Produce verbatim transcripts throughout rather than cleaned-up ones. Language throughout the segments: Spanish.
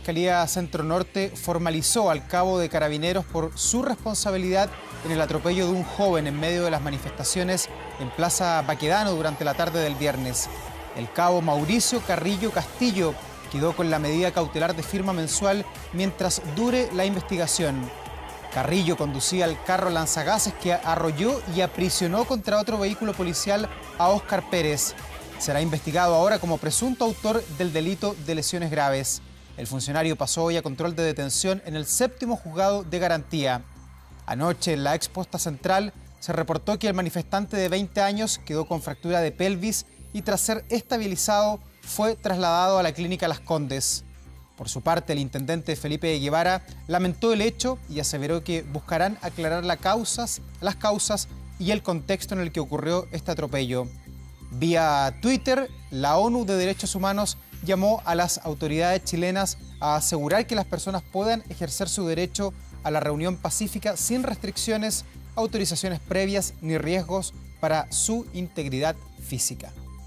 Fiscalía Centro Norte formalizó al cabo de Carabineros por su responsabilidad en el atropello de un joven en medio de las manifestaciones en Plaza Baquedano durante la tarde del viernes. El cabo Mauricio Carrillo Castillo quedó con la medida cautelar de firma mensual mientras dure la investigación. Carrillo conducía el carro lanzagases que arrolló y aprisionó contra otro vehículo policial a Óscar Pérez. Será investigado ahora como presunto autor del delito de lesiones graves. El funcionario pasó hoy a control de detención en el séptimo juzgado de garantía. Anoche, en la exposta central, se reportó que el manifestante de veinte años quedó con fractura de pelvis y tras ser estabilizado fue trasladado a la clínica Las Condes. Por su parte, el intendente Felipe Guevara lamentó el hecho y aseveró que buscarán aclarar las causas, las causas y el contexto en el que ocurrió este atropello. Vía Twitter, la ONU de Derechos Humanos llamó a las autoridades chilenas a asegurar que las personas puedan ejercer su derecho a la reunión pacífica sin restricciones, autorizaciones previas ni riesgos para su integridad física.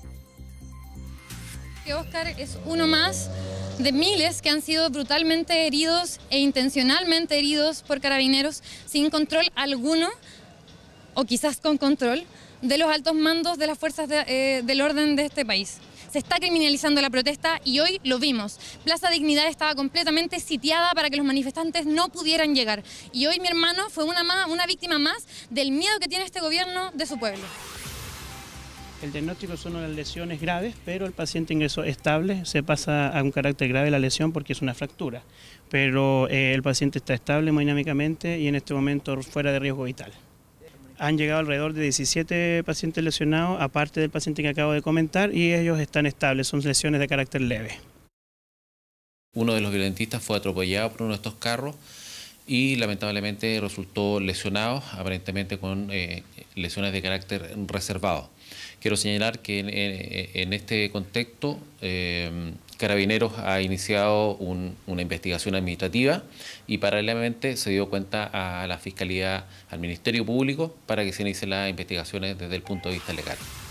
Óscar es uno más de miles que han sido brutalmente heridos e intencionalmente heridos por carabineros sin control alguno, o quizás con control, de los altos mandos de las fuerzas de, eh, del orden de este país. Se está criminalizando la protesta y hoy lo vimos. Plaza Dignidad estaba completamente sitiada para que los manifestantes no pudieran llegar. Y hoy mi hermano fue una, más, una víctima más del miedo que tiene este gobierno de su pueblo. El diagnóstico son unas lesiones graves, pero el paciente ingresó estable, se pasa a un carácter grave la lesión porque es una fractura. Pero eh, el paciente está estable hemodinámicamente y en este momento fuera de riesgo vital. Han llegado alrededor de diecisiete pacientes lesionados, aparte del paciente que acabo de comentar, y ellos están estables, son lesiones de carácter leve. Uno de los violentistas fue atropellado por uno de estos carros y lamentablemente resultó lesionado, aparentemente con eh, lesiones de carácter reservado. Quiero señalar que en, en, en este contexto eh, Carabineros ha iniciado un, una investigación administrativa y paralelamente se dio cuenta a la Fiscalía, al Ministerio Público, para que se inicien las investigaciones desde el punto de vista legal.